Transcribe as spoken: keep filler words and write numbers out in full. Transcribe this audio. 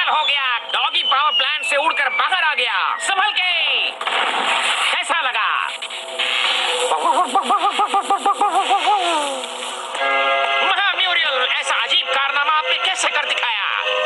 कमाल हो गया, डॉगी पावर प्लांट से उड़कर बाहर आ गया। संभल के। कैसा लगा? महा म्यूरियल, ऐसा अजीब कारनामा आपने कैसे कर दिखाया?